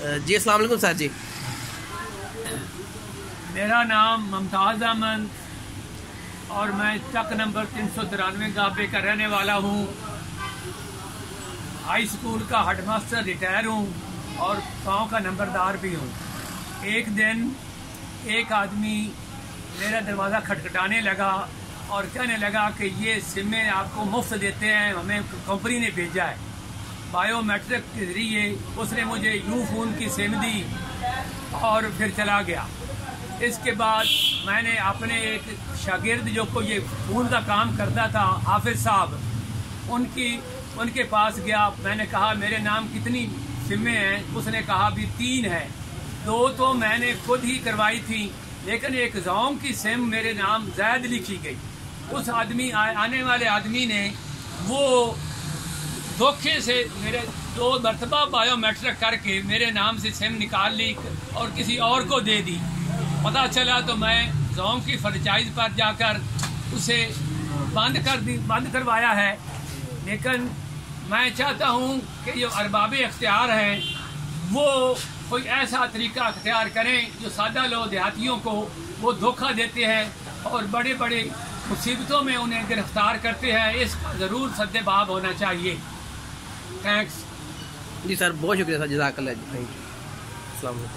जी अस्सलाम वालेकुम सर जी। मेरा नाम मुमताज़ अहमद और मैं चक नंबर 393 गाबे का रहने वाला हूँ। हाई स्कूल का हेडमास्टर रिटायर हूँ और गांव का नंबरदार भी हूँ। एक दिन एक आदमी मेरा दरवाज़ा खटखटाने लगा और कहने लगा कि ये सिमें आपको मुफ्त देते हैं, हमें कंपनी ने भेजा है। बायोमेट्रिक के ज़रिए उसने मुझे यू फ़ोन की सिम दी और फिर चला गया। इसके बाद मैंने अपने एक शागिर्द जो को ये फ़ोन का काम करता था, हाफिज़ साहब, उनके पास गया। मैंने कहा मेरे नाम कितनी सिमें हैं? उसने कहा भी 3 है। 2 तो मैंने खुद ही करवाई थी, लेकिन एक जोंग की सिम मेरे नाम ज़ैद लिखी गई। उस आने वाले आदमी ने वो धोखे से मेरे 2 मरतबा बायोमेट्रिक करके मेरे नाम से सिम निकाल ली और किसी और को दे दी। पता चला तो मैं जोंग की फ्रेंचाइज पर जाकर उसे बंद करवाया है। लेकिन मैं चाहता हूँ कि जो अरबाबे अख्तियार हैं वो कोई ऐसा तरीका अख्तियार करें जो सादा लोग देहातियों को वो धोखा देते हैं और बड़े बड़े मुसीबतों में उन्हें गिरफ्तार करते हैं। इसका ज़रूर सद्देबाब होना चाहिए। थैंक्स जी सर, बहुत शुक्रिया सर, जज़ाकल्लाह जी, थैंक यू। अस्सलाम वालेकुम।